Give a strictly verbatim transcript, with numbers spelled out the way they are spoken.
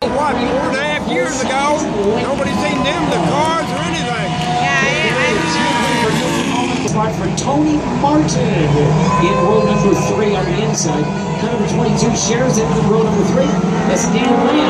What, four and a half years ago, nobody's seen them, the cars or anything. Yeah, I, Spot for Tony Martin in row number three on the inside. Car number twenty-two shares it with row number three. That's Dan Lamb.